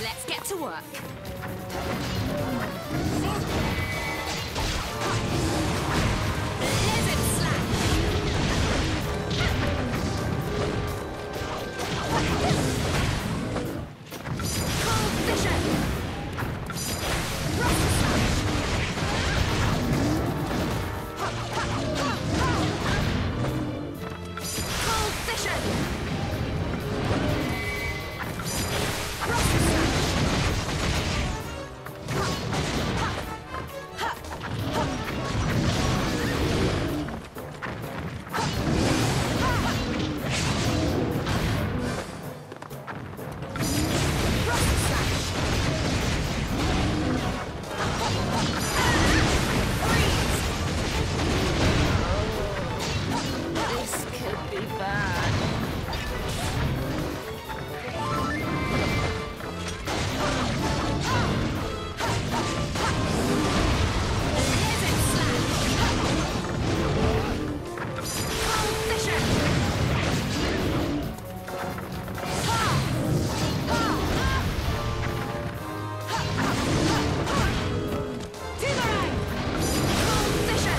Let's get to work. Lizard slash. Cold vision. Rock slash. Cold vision. Rock slash. This could be bad. Lizard slash. Cold vision. Boomerang. Cold vision.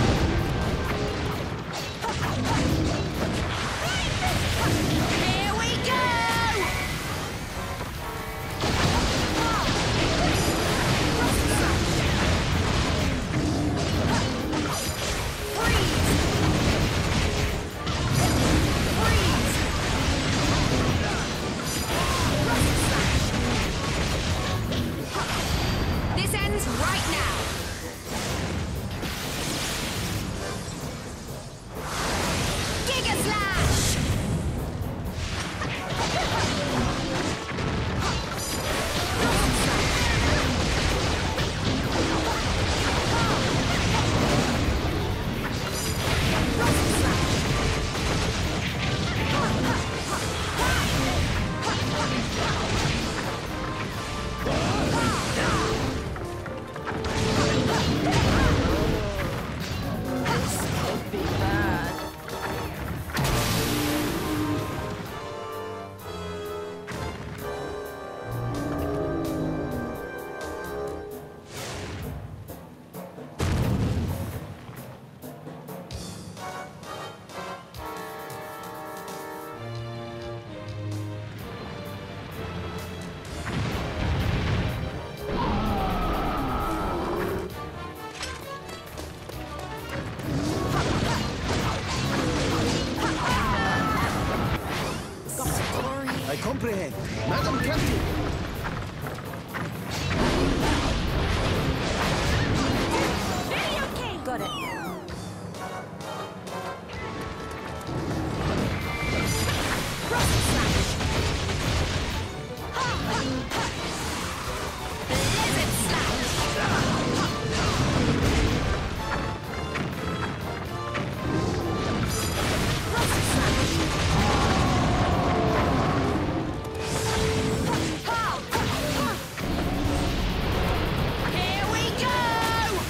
Here we go! Freeze! Freeze! This ends right now. Giga Slash! This could be bad. I comprehend. Madam Captain. Video game! Got it. Rock slash. Lizard slash. Rock slash. Here we go!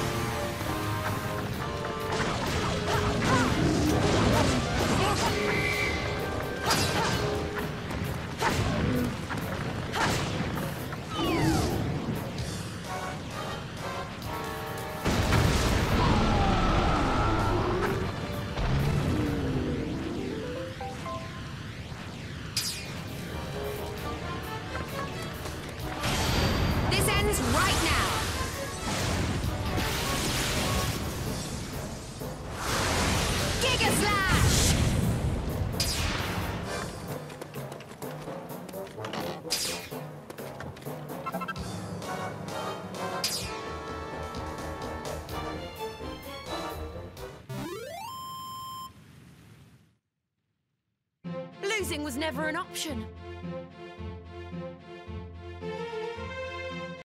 This ends right now. Giga Slash! Losing was never an option.